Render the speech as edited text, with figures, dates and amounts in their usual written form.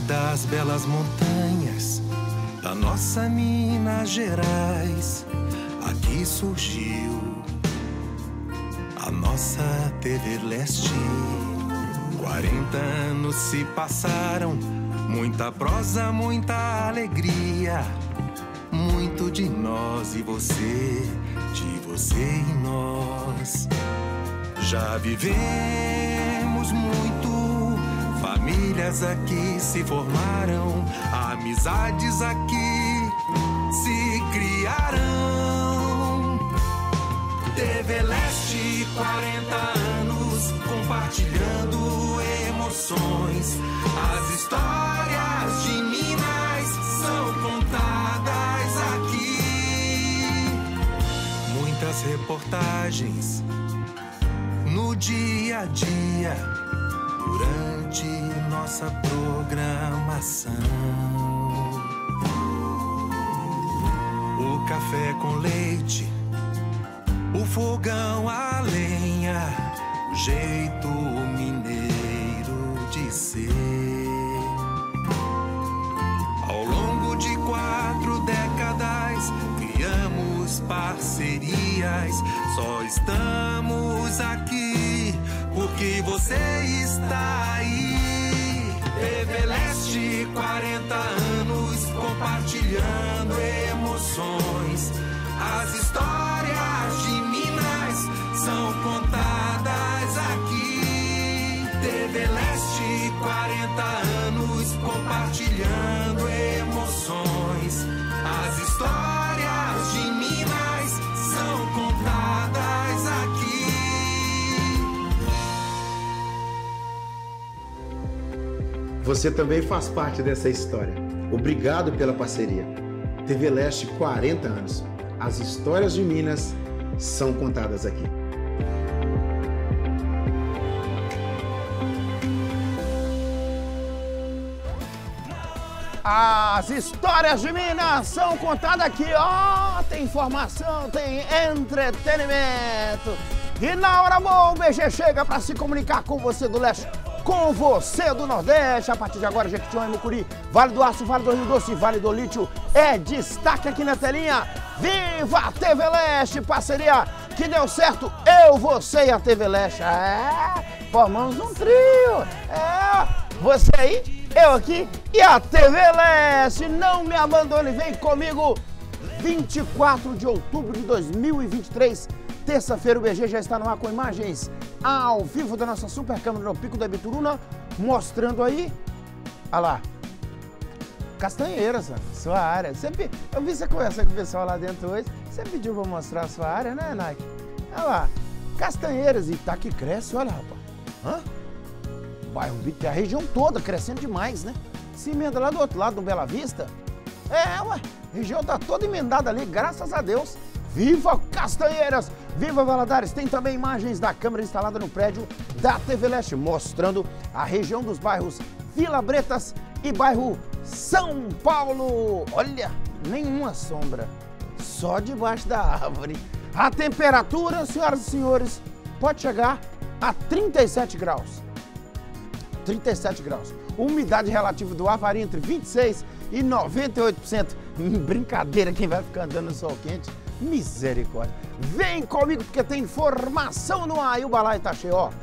das belas montanhas da nossa Minas Gerais, aqui surgiu a nossa TV Leste. 40 anos se passaram, muita prosa, muita alegria, muito de nós e você, de você e nós. Já vivemos muito, famílias aqui se formaram, amizades aqui se criaram. TV Leste, 40 anos, compartilhando emoções. As histórias de Minas são contadas aqui. Muitas reportagens no dia a dia, durante nossa programação. O café com leite, o fogão a lenha, o jeito mineiro de ser. Ao longo de 4 décadas, criamos parcerias. Só estamos aqui porque você está aí. TV Leste, 40 anos, compartilhando emoções. As histórias de Minas são contadas aqui. TV Leste, 40 anos, compartilhando emoções. As histórias de Minas são contadas aqui. Você também faz parte dessa história. Obrigado pela parceria. TV Leste, 40 anos. As histórias de Minas são contadas aqui. As histórias de Minas são contadas aqui, ó. Tem informação, tem entretenimento. E na hora boa, o BG chega para se comunicar com você do Leste, com você do Nordeste. A partir de agora, Jequitinhonha, Mucuri, Vale do Aço, Vale do Rio Doce, Vale do Lítio é destaque aqui na telinha. Viva a TV Leste, parceria que deu certo, eu, você e a TV Leste. Formamos um trio. Você aí, eu aqui e a TV Leste. Não me abandone, vem comigo. 24 de outubro de 2023, terça-feira, o BG já está no ar com imagens ao vivo da nossa super câmera no Pico da Ibituruna, mostrando aí, olha lá, Castanheiras, sua área. Eu vi você conversar com o pessoal lá dentro hoje, você pediu para mostrar a sua área, né, Nike? Olha lá, Castanheiras, e tá que cresce, olha, rapaz. Bairro Bito, a região toda crescendo demais, né? Se emenda lá do outro lado, do Bela Vista. A região tá toda emendada ali, graças a Deus. Viva Castanheiras! Viva Valadares! Tem também imagens da câmera instalada no prédio da TV Leste, mostrando a região dos bairros Vila Bretas e bairro São Paulo. Olha, nenhuma sombra, só debaixo da árvore. A temperatura, senhoras e senhores, pode chegar a 37 graus. 37 graus. Umidade relativa do ar varia entre 26% e 98%. Brincadeira, quem vai ficar andando no sol quente? Misericórdia. Vem comigo porque tem informação no ar e o balaio tá cheio, ó.